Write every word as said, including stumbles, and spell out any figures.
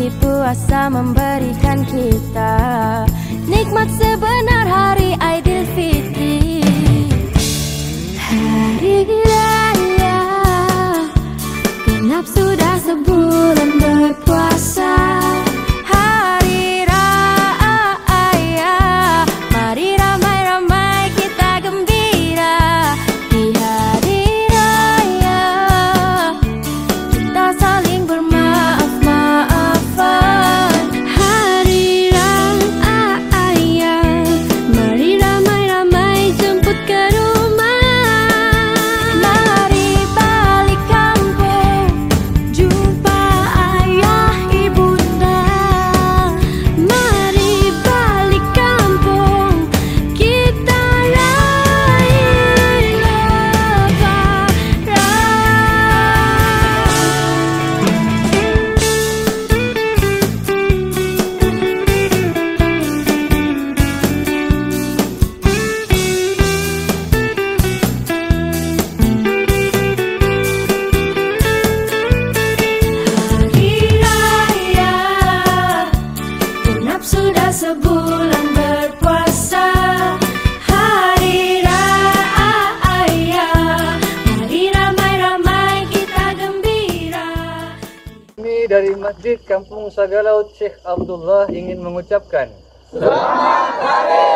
Suci puasa memberikan kita nikmat sebenar hari Aidilfitri. Hari raya genap sudah sebulan berpuasa. Hari raya, mari ramai-ramai kita gembira. Di hari raya kita saling bermaaf-maafan. Hari raya, mari ramai-ramai jemput ke rumah. Mari balik kampung, jumpa ayah ibunda. Mari balik kampung, kita raih lebaran. Hari raya genap sudah sebulan berpuasa. Hari raya, mari ramai-ramai kita gembira. Kami dari Masjid Kampung Sagalaut Syekh Abdullah ingin mengucapkan Selamat Hari